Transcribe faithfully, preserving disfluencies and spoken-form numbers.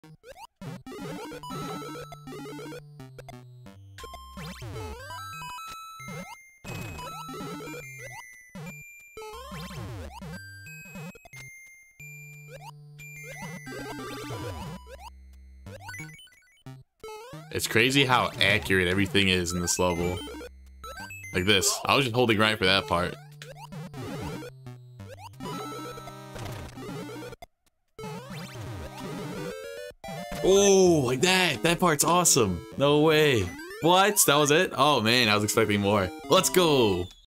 It's crazy how accurate everything is in this level. Like this. I was just holding right for that part. Oh, like that. That part's awesome. No way. What? That was it? Oh man, I was expecting more. Let's go.